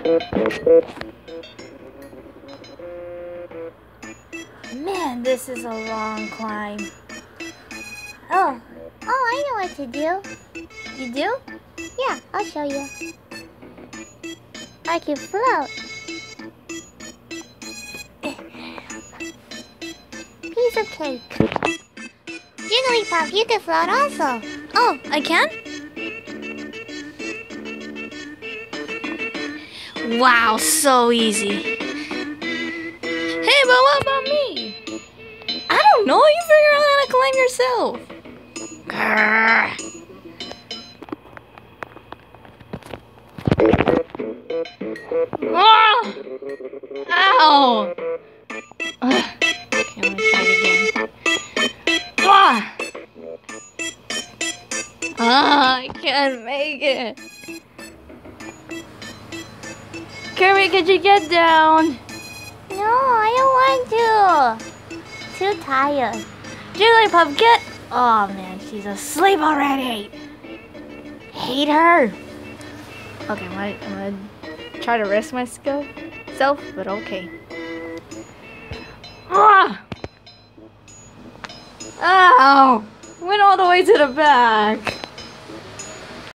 Man, this is a long climb. Oh, I know what to do. You do? Yeah, I'll show you. I can float. Piece of cake. Jigglypuff, you can float also. Oh, I can? Wow, so easy. Hey, but what about me? I don't know, you figure out how to climb yourself. Grrr. Ah! Ow! Okay, I'm gonna try it again. Ah! Ah, I can't make it. Kirby, could you get down? No, I don't want to. Too tired. Jigglypuff, get... Oh man, she's asleep already. Hate her. Okay, I'm gonna try to rest myself, but okay. Ah! Ow! Went all the way to the back.